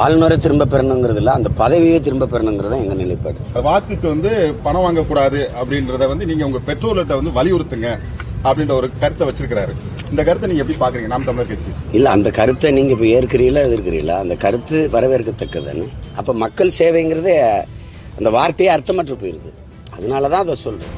ஆளுநரை திரும்ப பெறணுங்கிறது இல்ல, அந்த பதவியை திரும்ப பெறணுங்கிறது எங்க நிலைப்பாடு. வாக்குக்கு பணம் வாங்கக்கூடாது அப்படின்றத நீங்க உங்க பெற்றோர்கிட்ட வலியுறுத்துங்க அப்படின்ற ஒரு கருத்தை வச்சிருக்கிறாரு. இந்த கருத்தை நீங்க எப்படி பாக்குறீங்க? நாம் தமிழர் கட்சி இல்ல, அந்த கருத்தை நீங்க இப்ப ஏற்கிறீங்களா எதிர்க்கிறீங்களா? அந்த கருத்து வரவேற்கத்தக்கதானே. அப்ப மக்கள் சேவைங்கிறது அந்த வார்த்தையே அர்த்தமற்று போயிருது. அதனாலதான் அதை சொல்றேன்.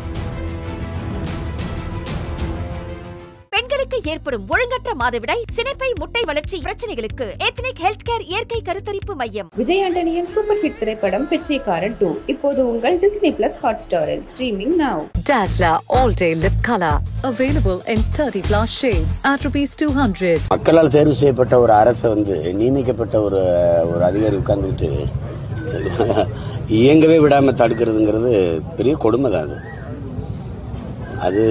பெண்களுக்கு ஏற்படும் ஒழுங்கற்ற மாதவிடாய், சினைப்பை, முட்டை வளர்ச்சி பிரச்சனைகளுக்கு எத்னிக் ஹெல்த் கேர் இயற்கை கருத்தரிப்பு மையம். விஜய் ஆண்டனியின் சூப்பர் ஹிட் திரைப்படம் பிச்சைக்காரன் 2 இப்போது உங்கள் Disney Plus Hotstarல் streaming now. Dazzler All Day Lip Color available in 30+ shades at ₹200. மக்களால் தேர்வு செய்யப்பட்ட ஒரு அரசை நியமிக்கப்பட்ட ஒரு அதிகாரி உட்கார்ந்துட்டு இயங்கவே விடாம தடுக்கிறதுங்கிறது பெரிய கொடுமை தான். அது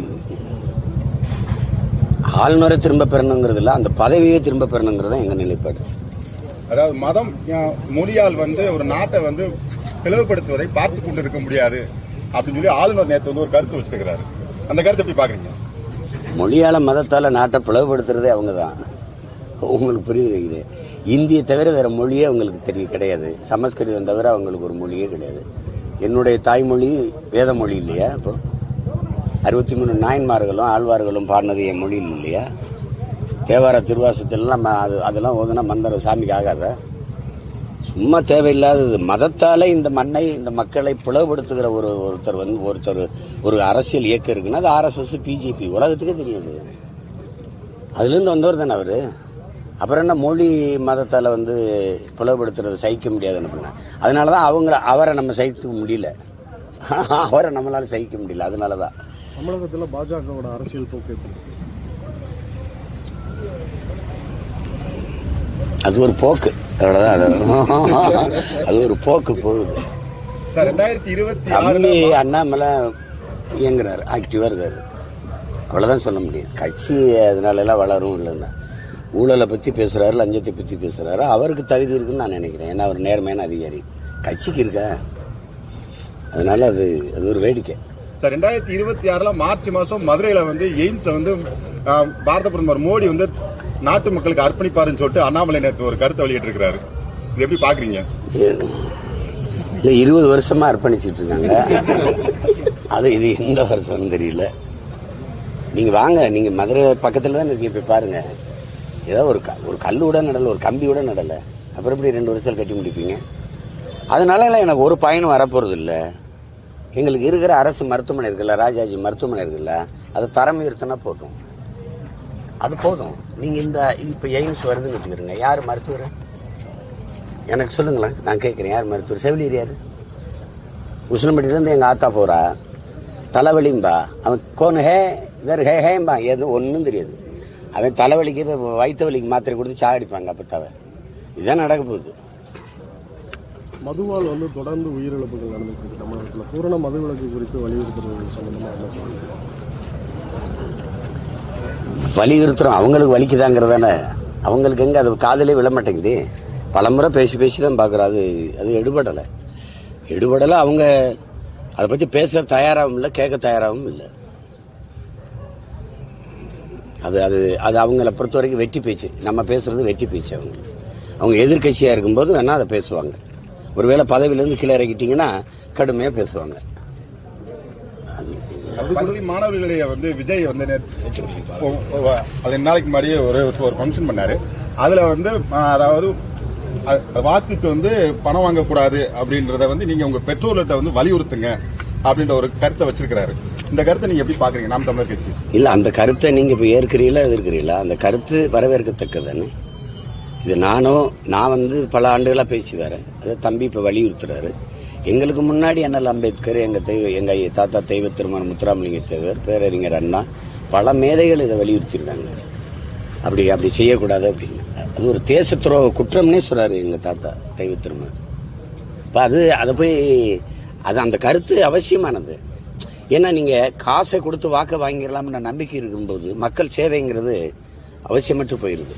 ஆளுநரை திரும்ப பெறணுங்கிறது இல்ல, அந்த பதவியை திரும்ப பெறணுங்கிறது எங்க நிலைப்பாடு. அதாவது மதம் மொழியால் ஒரு நாட்டை பிளவுபடுத்துவதை பார்த்து கொண்டு இருக்க முடியாது அப்படின்னு சொல்லி ஆளுநர் நேற்று ஒரு கருத்து வச்சிருக்கிறாரு. அந்த கருத்தை எப்படி பாக்குறீங்க? மொழியால மதத்தால நாட்டை பிளவுபடுத்துறதே அவங்கதான். உங்களுக்கு புரியுது. இந்தியை தவிர வேற மொழியே அவங்களுக்கு கிடையாது. சமஸ்கிருதம் தவிர அவங்களுக்கு ஒரு மொழியே கிடையாது. என்னுடைய தாய்மொழி வேத மொழி இல்லையா? இப்போ 63 நாயன்மார்களும் ஆழ்வார்களும் பாடினது என் மொழியில் இல்லையா? தேவார திருவாசத்திலாம் அதெல்லாம் ஓதுனா மந்திரம் சாமிக்கு ஆகாத. சும்மா தேவையில்லாதது. மதத்தால இந்த மண்ணை இந்த மக்களை பிளவுபடுத்துகிற ஒருத்தர் ஒரு அரசியல் இயக்கம் இருக்குன்னா அது RSS, பிஜேபி. உலகத்துக்கே தெரியாது. அதுல இருந்து வந்தவர் தானே அவரு. அப்புறம் என்ன மொழி மதத்தால பிளவுபடுத்துறது சகிக்க முடியாதுன்னு பண்ண. அதனாலதான் அவரை நம்ம சகிக்க முடியல. அவரை நம்மளால சகிக்க முடியல. அதனாலதான் தமிழகத்தில் பாஜகவோட அரசியல் போக்கு அது ஒரு போக்கு. அது ஒரு போக்கு போகுது. தம்பி அண்ணாமலை இயங்குறாரு, ஆக்டிவா இருக்காரு. அவ்வளவுதான் சொல்ல முடியும். கட்சி அதனால எல்லாம் வளரும் இல்லைன்னா. ஊழலை பத்தி பேசுறாரு, லஞ்சத்தை பத்தி பேசுறாரு. அவருக்கு தகுதி இருக்குன்னு நான் நினைக்கிறேன். ஏன்னா அவர் நேர்மையான அதிகாரி. கட்சிக்கு இருக்க. அதனால அது ஒரு வேடிக்கை. 2026 மார்ச் மாசம் மதுரையில எய்ம்ஸ் பாரத பிரதமர் மோடி நாட்டு மக்களுக்கு அர்ப்பணிப்பாருன்னு சொல்லிட்டு அண்ணாமலை நேற்று ஒரு கருத்தை வெளியிட்டு இருக்கிறாரு. இது எப்படி பாக்குறீங்க? 20 வருஷமா அர்ப்பணிச்சிட்டு இருக்காங்க. இது எந்த வருஷம் தெரியல. நீங்க வாங்க, நீங்க மதுரை பக்கத்துல தான் இருக்கீங்க, போய் பாருங்க. ஏதோ ஒரு கல்லு கூட நடல, ஒரு கம்பி கூட நடல. அப்புறம் எப்படி 2 வருஷம் கட்டி முடிப்பீங்க? அதனால எனக்கு ஒரு பயனும் வரப்போறது இல்லை. எங்களுக்கு இருக்கிற அரசு மருத்துவமனை இருக்குல்ல, ராஜாஜி மருத்துவமனை இருக்குல்ல, அதை தரம் உயர்த்தினா போதும். அது போதும். நீங்க இப்ப எய்ம்ஸ் வருதுன்னு வச்சுக்கிறீங்க. யாரு மருத்துவர் எனக்கு சொல்லுங்களேன், நான் கேட்கிறேன். யார் மருத்துவர்? செவிலியர் யாரு? உசிலம்பட்டியில இருந்து எங்க ஆத்தா போறா, தலைவலிம்பா. அவன் கோனு ஹேம்பா, எதுவும் ஒன்னும் தெரியாது. அவன் தலைவலிக்கு வயிற்று வலிக்கு மாத்திரை கொடுத்து சாக அடிப்பாங்க. அப்பத்தாவ இதுதான் நடக்க போகுது. மதுவால் தொடர்ந்து உயிரிழப்புகள் நடந்துட்டு இருக்கு தமிழகத்தில். பூரண மதுவிலக்கு குறித்து வலியுறுத்துறது சம்பந்தமா என்ன சொல்லுங்க? வலியுறுத்துறோம். அவங்களுக்கு வலிக்குதாங்கிறதானே. அவங்களுக்கு எங்க அது காதலே விழ மாட்டேங்குது. பலமுறை பேசி தான் பாக்குறாரு. அது எடுபடலை. அவங்க அதை பத்தி பேச தயாராகவும் இல்லை, கேட்க தயாராகவும் இல்லை. அது அது அது அவங்கள பொறுத்த வரைக்கும் வெட்டி பேச்சு. நம்ம பேசுறது வெட்டி பேச்சு. அவங்க எதிர்கட்சியா இருக்கும்போது வேணா அதை பேசுவாங்க. ஒருவேளை பதவியிலிருந்து கீழே இறக்கிட்டீங்கன்னா கடுமையா பேசுவாங்க. மாணவர்களிடையே விஜய் 2 நாளைக்கு முன்னாடியே ஒரு ஃபங்க்ஷன் பண்ணாரு. அதுல அதாவது வாக்குக்கு பணம் வாங்கக்கூடாது அப்படின்றத நீங்க உங்க பெற்றோர்கிட்ட வலியுறுத்துங்க அப்படின்ற ஒரு கருத்தை வச்சிருக்கிறாரு. இந்த கருத்தை நீங்க எப்படி பாக்குறீங்க? நாம் தமிழர் கட்சி இல்ல, அந்த கருத்தை நீங்க இப்ப ஏற்கிறீங்களா எதிர்க்கிறீங்களா? அந்த கருத்து வரவேற்கத்தக்கதானே. இது நான் பல ஆண்டுகளா பேசி வரேன். அதை தம்பி இப்ப வலியுறுத்துறாரு. எங்களுக்கு முன்னாடி அண்ணல் அம்பேத்கர், எங்க தாத்தா தெய்வ திருமண முத்துராமலிங்க தேவர், பேரறிஞர் அண்ணா, பல மேதைகள் இதை வலியுறுத்திருக்காங்க. அப்படி செய்யக்கூடாது அப்படின்னு. அது ஒரு தேச துரோக குற்றம்னே சொல்றாரு எங்க தாத்தா தெய்வ திருமணம். அதை போய் அந்த கருத்து அவசியமானது. ஏன்னா நீங்க காசை கொடுத்து வாக்க வாங்கிடலாம்னு நம்பிக்கை இருக்கும்போது மக்கள் சேவைங்கிறது அவசியமற்று போயிருது.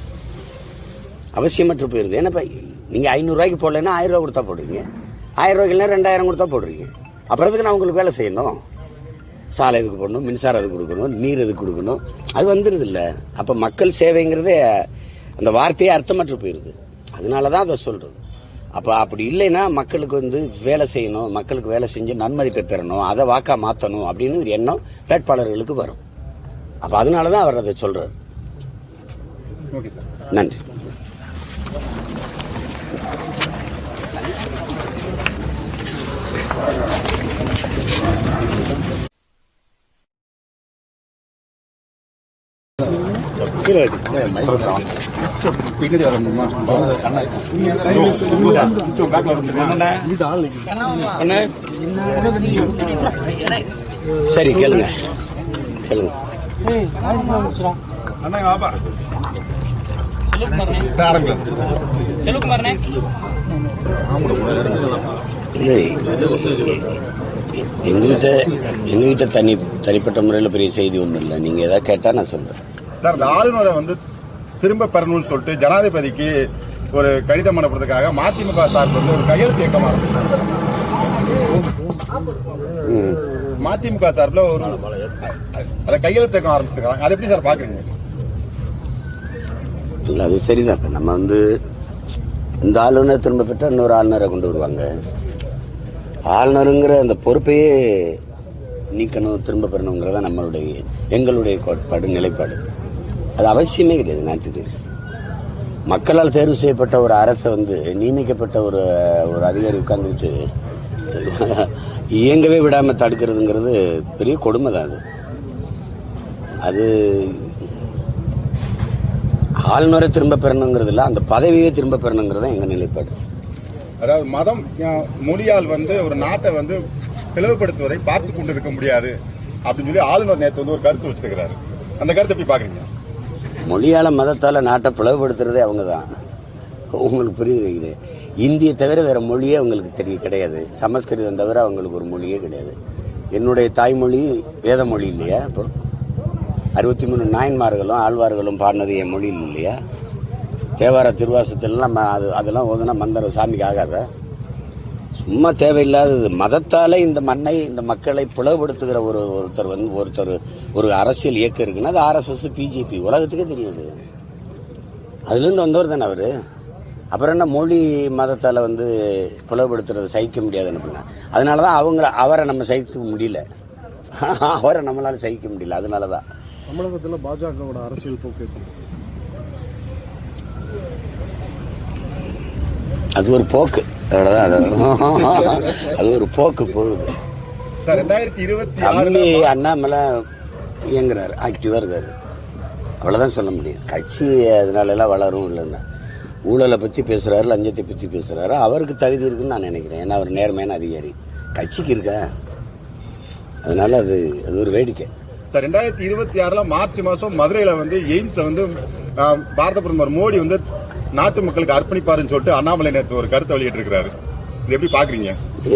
ஏன்னா நீங்க 500 ரூபாய்க்கு போடலன்னா 1000 ரூபாய் கொடுத்தா போடுறீங்க. 1000 ரூபாய்க்கு 2000 கொடுத்தா போடுறீங்க. அப்புறம் எதுக்கு நான் உங்களுக்கு வேலை செய்யணும்? சாலை எதுக்கு போடணும், மின்சாரம் எதுக்கு கொடுக்கணும், நீர் எதுக்கு கொடுக்கணும்? அது வந்துருது இல்ல. அப்ப மக்கள் சேவைங்கிறதே அந்த வார்த்தையே அர்த்தமற்று போயிருது. அதனாலதான் அதை சொல்றது. அப்ப அப்படி இல்லைன்னா மக்களுக்கு வந்து வேலை செய்யணும், மக்களுக்கு வேலை செஞ்சு நன்மதிப்பை பெறணும், அதை வாக்கா மாத்தணும் அப்படின்னு ஒரு எண்ணம் வேட்பாளர்களுக்கு வரும். அப்ப அதனாலதான் அவர் அதை சொல்றாரு. நன்றி. சரி கேளுங்க கேளுங்க. எங்ககிட்ட தனிப்பட்ட முறையில் பெரிய செய்தி ஒன்றும் இல்லை. நீங்க ஏதாவது கேட்டா நான் சொல்றேன். சார், இந்த ஆளுநரை வந்து திரும்ப பெறணும்னு சொல்லிட்டு ஜனாதிபதிக்கு ஒரு கடிதம் அனுப்புறதுக்காக மதிமுக சார்பில் வந்து ஒரு கையெழுத்து இயக்கமா மதிமுக சார்பில் ஒரு கையெழுத்து இயக்கம் ஆரம்பிச்சிருக்காங்க. அதை எப்படி சார் பாக்குறீங்க? இல்ல, அது சரிதான். இப்ப நம்ம வந்து இந்த ஆளுநர் திரும்ப பெற்ற இன்னொரு ஆளுநரை கொண்டு வருவாங்க. ஆளுநருங்கிற அந்த பொறுப்பையே நீக்கணும், திரும்ப பெறணுங்கிறதா எங்களுடைய கோட்பாடு, நிலைப்பாடு. அது அவசியமே கிடையாது. நாட்டுக்கு மக்களால் தேர்வு செய்யப்பட்ட ஒரு அரசை வந்து நியமிக்கப்பட்ட ஒரு அதிகாரி உட்கார்ந்துட்டு இயங்கவே விடாம தடுக்கிறதுங்கிறது பெரிய கொடுமை தான். அது ஆளுநரை திரும்ப பெறணுங்கிறது இல்ல, அந்த பதவியே திரும்ப பெறணுங்கிறது எங்க நிலைப்பாடு. அதாவது மதம் மொழியால் வந்து ஒரு நாட்டை வந்து பிளவுபடுத்துவதை பார்த்து கொண்டிருக்க முடியாது அப்படின்னு சொல்லி ஆளுநர் நேற்று வந்து ஒரு கருத்து வச்சிருக்கிறாரு. அந்த கருத்தை எப்படி பாக்குறீங்க? மொழியால மதத்தால நாட்டை பிளவுபடுத்துறதே அவங்கதான். உங்களுக்கு புரியுது. இந்திய தவிர வேற மொழியே அவங்களுக்கு கிடையாது. சமஸ்கிருதம் தவிர அவங்களுக்கு ஒரு மொழியே கிடையாது. என்னுடைய தாய்மொழி வேத மொழி இல்லையா? இப்போ 63 நாயன்மார்களும் ஆழ்வார்களும் பாடினது என் மொழி இல்லையா? தேவார திருவாசத்திலாம் அதெல்லாம் ஓதுனா மந்திரம் சாமிக்கு ஆகாத. சும்மா தேவையில்லாதது. மதத்தால இந்த மண்ணை, இந்த மக்களை பிளவுபடுத்துகிற ஒருத்தர் ஒரு அரசியல் இயக்கம் இருக்குன்னா அது RSS, பிஜேபி. உலகத்துக்கே தெரியாது. அதுல இருந்து வந்தவர் தானே அவரு. அப்புறம் என்ன மொழி மதத்தால வந்து பிளவுபடுத்துறதை சகிக்க முடியாதுன்னு பண்ண. அதனாலதான் அவரை நம்ம சகிக்க முடியல. அவரை நம்மளால சகிக்க முடியல. அதனாலதான் தமிழகத்தில் பாஜகவோட அரசியல் போக்கு அது ஒரு போக்கு. அது ஒரு போக்கு போகுது. தம்பி அண்ணாமலை இயங்குறாரு, ஆக்டிவா இருக்காரு. அவ்வளவுதான் சொல்ல முடியும். கட்சி அதனால எல்லாம் வளரும் இல்லைன்னா. ஊழலை பத்தி பேசுறாரு, லஞ்சத்தை பத்தி பேசுறாரு. அவருக்கு தகுதி இருக்குன்னு நான் நினைக்கிறேன். ஏன்னா அவர் நேர்மையான அதிகாரி. கட்சிக்கு இருக்க. அதனால அது ஒரு வேடிக்கை. 2026 மார்ச் மாசம் மதுரையில வந்து எய்ம்ஸ் வந்து பாரத பிரதமர் மோடி வந்து நாட்டு மக்களுக்கு அர்ப்பணிப்பாருன்னு சொல்லிட்டு அண்ணாமலை நேற்று ஒரு கருத்தை வெளியிட்டு இருக்கிறாரு. இது எப்படி பாக்குறீங்க?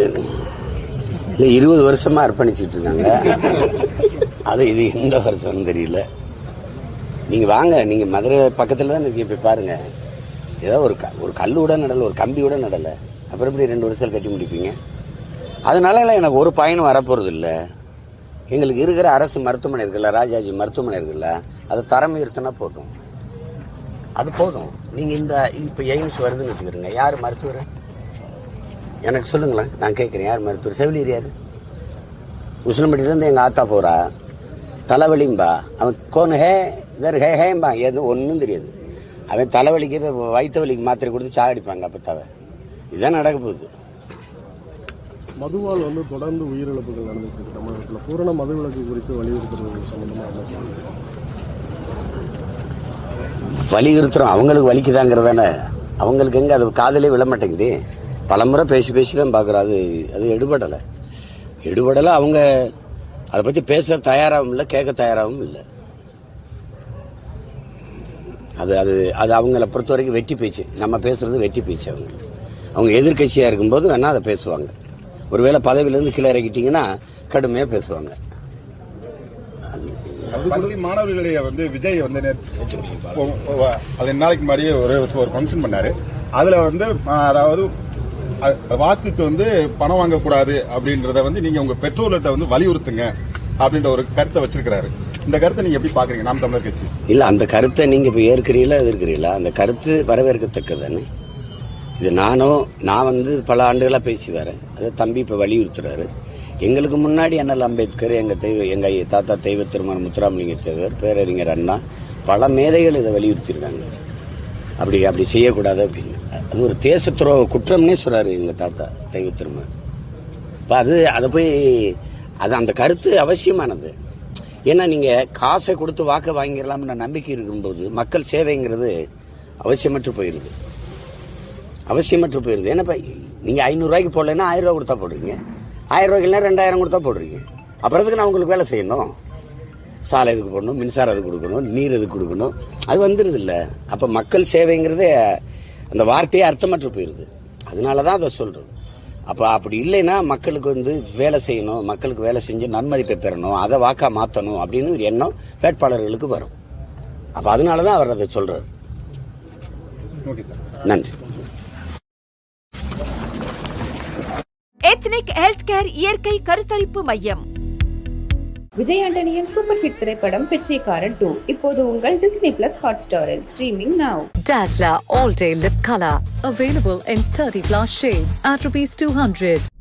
20 வருஷமா அர்ப்பணிச்சுட்டு இருக்காங்க. அது இது எந்த வருஷம் தெரியல. நீங்க வாங்க, நீங்க மதுரை பக்கத்துல தான் இருக்கீங்க, போய் பாருங்க. ஏதோ ஒரு கல்லு கூட நடல, ஒரு கம்பி கூட நடல. அப்புறம் எப்படி 2 வருஷம் கட்டி முடிப்பீங்க? அதனால எனக்கு ஒரு பயனும் வரப்போறது இல்லை. எங்களுக்கு இருக்கிற அரசு மருத்துவமனை இருக்குல்ல, ராஜாஜி மருத்துவமனை இருக்குல்ல, அதை தரம் உயர்த்தினா போதும். அது போதும். நீங்க இப்ப எய்ம்ஸ் வருதுன்னு வச்சுக்கிறீங்க. யார் மருத்துவர் எனக்கு சொல்லுங்களேன், நான் கேட்கிறேன். யார் மருத்துவர்? செவிலியர் யாரு? உசிலம்பட்டியில இருந்து எங்க ஆத்தா போறா, தலைவலிம்பா. அவன் கோன் ஹேம்பா, எது ஒன்னும் தெரியாது. அவன் தலைவலிக்கு வயிற்று வலிக்கு மாத்திரை கொடுத்து சாகடிப்பாங்க. அப்பத்தாவ இதுதான் நடக்க போகுது. மதுவால் வந்து தொடர்ந்து உயிரிழப்புகள் நடந்துட்டு இருக்கு தமிழகத்தில். பூரண மதுவிலக்கு குறித்து வலியுறுத்துறது சம்பந்தமா வலியுறுத்துறோம். அவங்களுக்கு வலிக்குதாங்கிறதானே. அவங்களுக்கு எங்க அது காதலே விழ மாட்டேங்குது. பலமுறை பேசி தான் பாக்குறோம். அது எடுபடலை. அவங்க அதை பத்தி பேச தயாராகவும் இல்லை, கேட்க தயாராகவும் இல்லை. அது அது அது அவங்கள பொறுத்த வரைக்கும் வெட்டி பேச்சு. நம்ம பேசுறது வெட்டி பேச்சு. அவங்க எதிர்கட்சியா இருக்கும்போது வேணா அதை பேசுவாங்க. ஒருவேளை பதவியிலிருந்து கீழே இறக்கிட்டீங்கன்னா கடுமையா பேசுவாங்க. பள்ளி மாணவர்களிடையே வந்து விஜய் வந்து நாளைக்கு முன்னாடியே ஒரு ஃபங்க்ஷன் பண்ணாரு. அதுல வந்து அதாவது வாக்குக்கு வந்து பணம் வாங்கக்கூடாது அப்படின்றத வந்து நீங்க உங்க பெற்றோர்கிட்ட வந்து வலியுறுத்துங்க அப்படின்ற ஒரு கருத்தை வச்சிருக்கிறாரு. இந்த கருத்தை நீங்க எப்படி பாக்குறீங்க? நாம் தமிழர் கட்சி இல்ல, அந்த கருத்தை நீங்க இப்ப ஏற்கிறீங்களா எதிர்க்கிறீங்களா? அந்த கருத்து வரவேற்கத்தக்கதானே. இது நான் வந்து பல ஆண்டுகளாக பேசி வரேன். அதை தம்பி இப்போ வலியுறுத்துறாரு. எங்களுக்கு முன்னாடி அண்ணல் அம்பேத்கர், எங்க தாத்தா தெய்வ திருமண முத்துராமலிங்க தேவர், பேரறிஞர் அண்ணா, பல மேதைகள் இதை வலியுறுத்திருக்காங்க. அப்படி செய்யக்கூடாது அப்படின்னு. அது ஒரு தேச துரோக குற்றம்னே சொல்றாரு எங்க தாத்தா தெய்வ திருமணம். அதை போய் அந்த கருத்து அவசியமானது. ஏன்னா நீங்க காசை கொடுத்து வாக்க வாங்கிடலாம்னு நம்பிக்கை இருக்கும்போது மக்கள் சேவைங்கிறது அவசியமற்று போயிருது. ஏன்னா நீங்க 500 ரூபாய்க்கு போடலன்னா 1000 ரூபாய் கொடுத்தா போடுறீங்க, 1000 ரூபாய்க்குலாம் 2000 கொடுத்தா போடுறீங்க. அப்புறம் எதுக்கு நான் உங்களுக்கு வேலை செய்யணும்? சாலை எதுக்கு போடணும், மின்சாரம் எதுக்கு கொடுக்கணும், நீர் எதுக்கு கொடுக்கணும்? அது வந்துருது இல்ல. அப்ப மக்கள் சேவைங்கிறது அந்த வார்த்தையே அர்த்தமற்று போயிருது. அதனாலதான் அதை சொல்றது. அப்ப அப்படி இல்லைன்னா மக்களுக்கு வந்து வேலை செய்யணும், மக்களுக்கு வேலை செஞ்சு நன்மதிப்பை பெறணும், அதை வாக்கா மாத்தணும் அப்படின்னு ஒரு எண்ணம் வேட்பாளர்களுக்கு வரும். அப்ப அதனாலதான் அவர் அதை சொல்றாரு. நன்றி. எத்னிக் ஹெல்த் கேர் இயற்கை கருத்தரிப்பு மையம். விஜய் ஆண்டனியின் சூப்பர் ஹிட் திரைப்படம் பிச்சைக்காரன் 2 இப்போது உங்கள் டிஸ்னி பிளஸ் ஹாட்ஸ்டாரில் streaming now. Dazzler All Day Lip Color available in 30+ shades at ₹200.